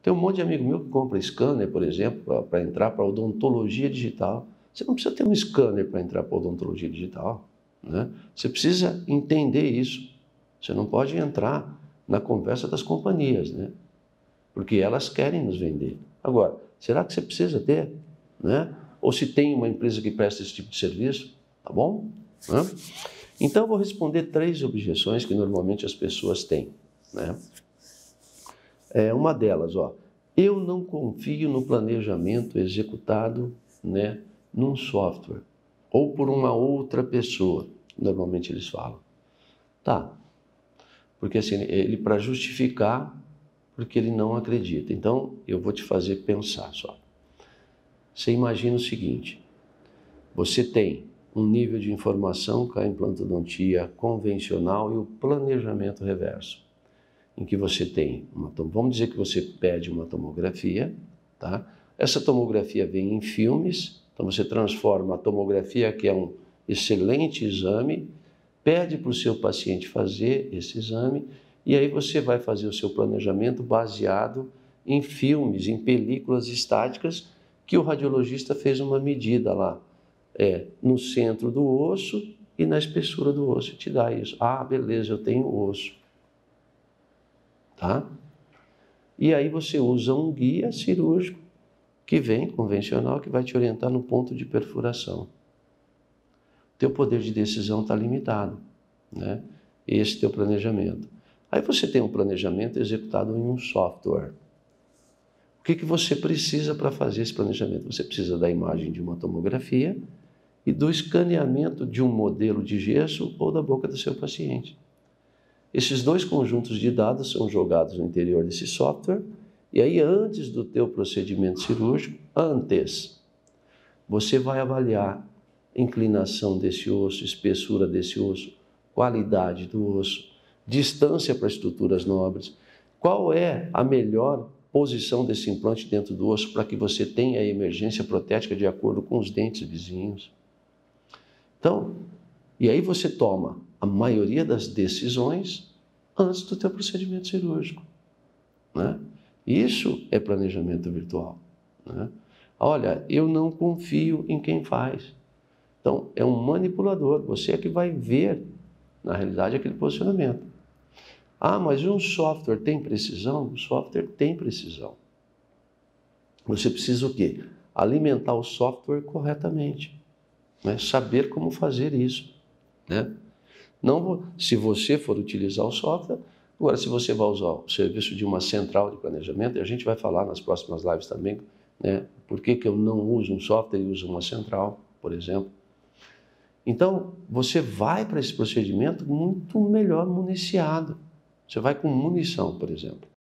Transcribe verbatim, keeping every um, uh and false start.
Tem um monte de amigo meu que compra scanner, por exemplo, para entrar para odontologia digital. Você não precisa ter um scanner para entrar para odontologia digital, né? Você precisa entender isso. Você não pode entrar na conversa das companhias, né? Porque elas querem nos vender. Agora, será que você precisa ter, né? Ou se tem uma empresa que presta esse tipo de serviço, tá bom? Né? Então, eu vou responder três objeções que normalmente as pessoas têm, né? É uma delas, ó, eu não confio no planejamento executado, né, num software ou por uma outra pessoa, normalmente eles falam. Tá, porque assim, ele para justificar, porque ele não acredita. Então, eu vou te fazer pensar só. Você imagina o seguinte, você tem um nível de informação com a implantodontia convencional e o planejamento reverso, em que você tem, uma, vamos dizer que você pede uma tomografia, tá? Essa tomografia vem em filmes, então você transforma a tomografia, que é um excelente exame, pede para o seu paciente fazer esse exame, e aí você vai fazer o seu planejamento baseado em filmes, em películas estáticas, que o radiologista fez uma medida lá, é, no centro do osso e na espessura do osso, e te dá isso. Ah, beleza, eu tenho osso. Tá? E aí você usa um guia cirúrgico que vem, convencional, que vai te orientar no ponto de perfuração. Teu poder de decisão está limitado, né? Esse teu planejamento. Aí você tem um planejamento executado em um software. O que que você precisa para fazer esse planejamento? Você precisa da imagem de uma tomografia e do escaneamento de um modelo de gesso ou da boca do seu paciente. Esses dois conjuntos de dados são jogados no interior desse software e aí antes do teu procedimento cirúrgico, antes, você vai avaliar inclinação desse osso, espessura desse osso, qualidade do osso, distância para estruturas nobres, qual é a melhor posição desse implante dentro do osso para que você tenha a emergência protética de acordo com os dentes vizinhos. Então, e aí você toma a maioria das decisões antes do teu procedimento cirúrgico, né? Isso é planejamento virtual, né? Olha, eu não confio em quem faz. Então, é um manipulador, você é que vai ver, na realidade, aquele posicionamento. Ah, mas um software tem precisão? O software tem precisão. Você precisa o quê? Alimentar o software corretamente, né? Saber como fazer isso, né? Não, se você for utilizar o software, agora se você vai usar o serviço de uma central de planejamento, e a gente vai falar nas próximas lives também, né, por que que eu não uso um software e uso uma central, por exemplo. Então, você vai para esse procedimento muito melhor municiado. Você vai com munição, por exemplo.